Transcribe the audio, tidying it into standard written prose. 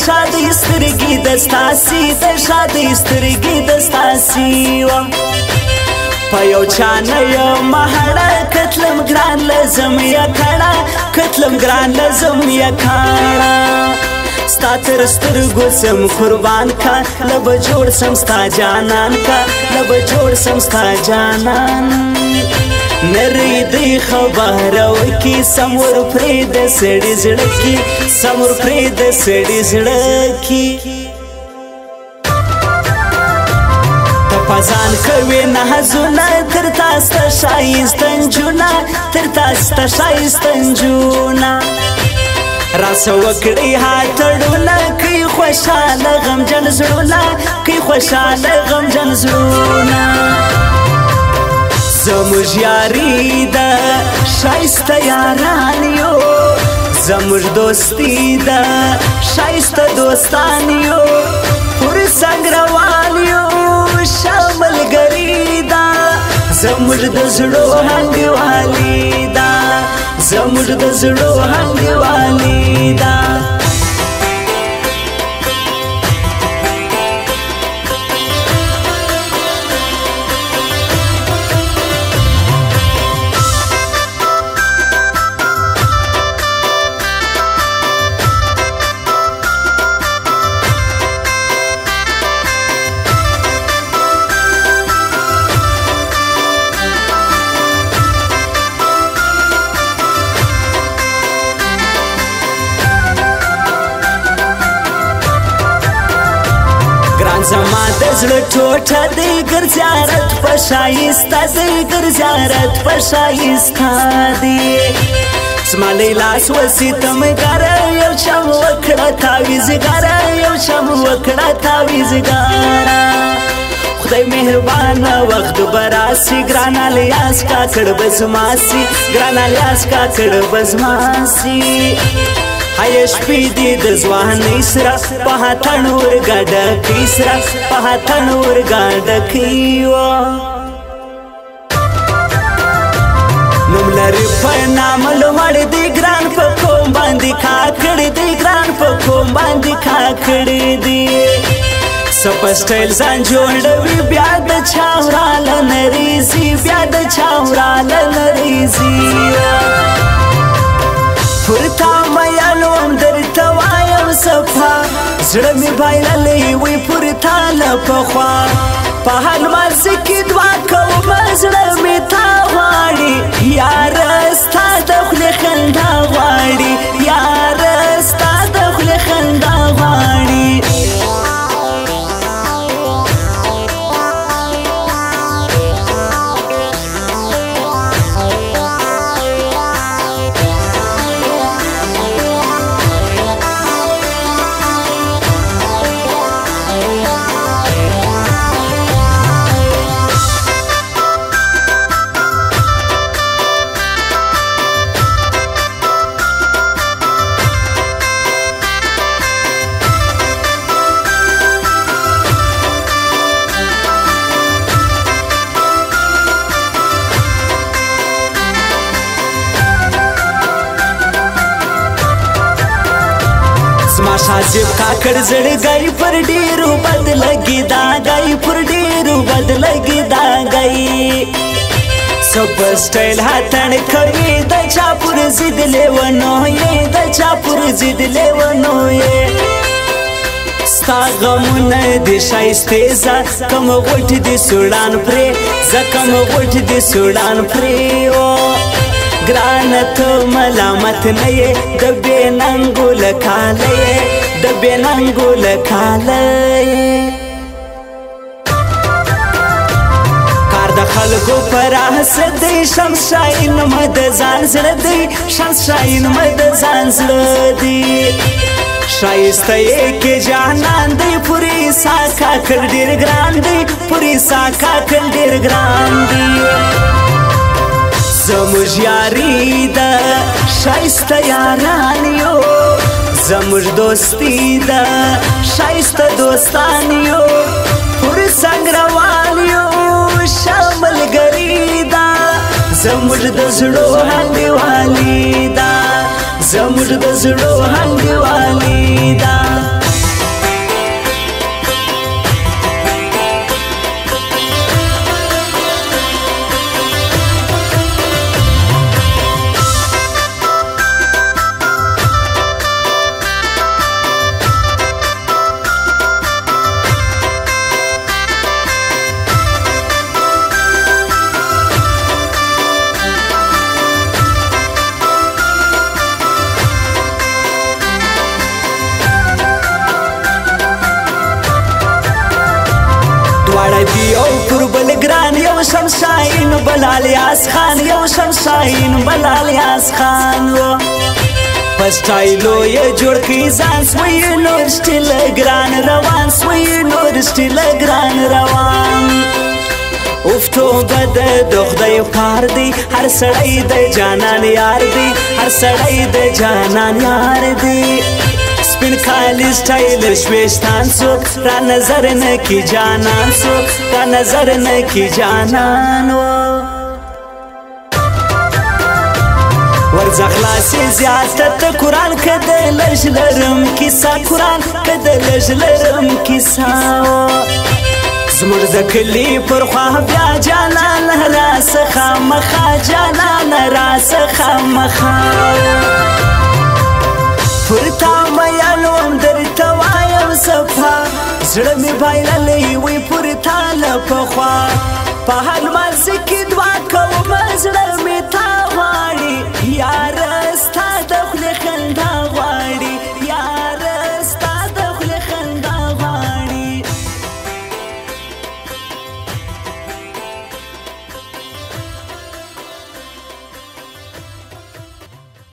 شادۍ سترګې دستاسي د شادۍ سترګې دستاسي وم په یو چا نه یم هړه کتلم ګران لزم یې کړه کتلم ګران لزم یې کړه ستا تر سترګو سم قربان کا لب جوړ سم ستا جانان کا لب جوړ سم ستا جانان نری دی خبره وکي سمور پرې د سړي زړه کې سمور پرې د سړي زړه کې پزان کوي نهزونه تر تاسو شایسته نجونه تر تاسو شایسته نجونه راسه وکړي هاتړونه کوي خوشاله غمجن زړونه کوي خوشاله غمجن زړونه زموږ یاري ده شایسته یاران یو زموږ دوستي ده شایسته دوستان یو پر څنګ روان یو شاملګري ده زموږ د زړو هنګوالي ده زموږ د زړو هنګوالي ده زما د زړه ټوټه دی ګرزیارت په شایسته دی ګرزیارت په شایسته دی زما لیلاس وسیتمګاره یو چم وکړه تاویزګاره یو چم وکړه تاویزګاره خدای مهربانه وخت براسي ګرانه لیاس کاکړ بزماسي ګرانه لیاس کاکړ بزماسي هاي شپې دې د ځوانۍ سره په هاتڼ ورګډکۍ سره په هاتڼ ورګډکۍ وه نوم لري په نام لوړ دی ګران په کوم باندې کاکړ دی ګران په کوم باندې کاکړ دی سپه سټایل ځان جوړوي بیا د چا وراله نریزي بیا د چا وراله نریزي پرتا میالوم درته وایم صفا زړه مې بایللی وی پرتا له پخوا په هر مازې کې دعا کوم زړه مې تا غواړي یاره ستا د خولې خندا غواړي یاره ستا د خولې خندا غواړي شاجب کاکړ زړګی پر ډیرو بد لګي دا گئی پر ډیرو بد لګي دا گئی سب سټایل هاتن کوي د چا پر ضد لیونو یې د چا پر ضد لیونو یې ستا غمونه دي شایسته ز کم غټ دي سوډان پرې ز کم غټ دي سوډان پرې او ګرانه ته ملامت نه یې د بې ننګو له کاله یې د بې ننګو له کاله یې کار د خلکو پر حسد دی شمس شاهین مه د ځان زړه دی شمس شاهین مه د ځان زړه دی شایسته یې کې جانان دی پورې سا کاکړ ډېر ګران دی پورې سا کاکړ ډېر ګران دی زموږ یاري ده شایسته یاران یو زموږ دوستي ده شایسته دوستان یو پر څنګ روان یو شاملګري ده زموږ د زړو هنګوالي ده زموږ د زړو هنګوالي ده شمشاین بلال یاس خان یو شمشاین بلال یاس خان پسټایلو یې جوړ کی ځان سوی نور سټیل ګران روان سوی نور سټیل ګران روان اوف توبه د خدای کار دی هر سړی د جانان یار دی هر سړی د جانان یار دی سپین کالی سټایل شویشتان څوک را نظر نه کی جانان څوک را نظر نه کی جانان ورځ خلاصې زیاتت قرآن که د لږ لرم کیسه قرآن که د لږ لرم کیسه زموږ د کلي پر خوا بیا جانان راڅخه مخه جانان راڅخه مخه پر تا میین وم درته وایم صفا زړه مې بایللی وی پر تا له پخوا په هر لمانځه کې دعا کوم زړه مې تا غواړي یاره ستا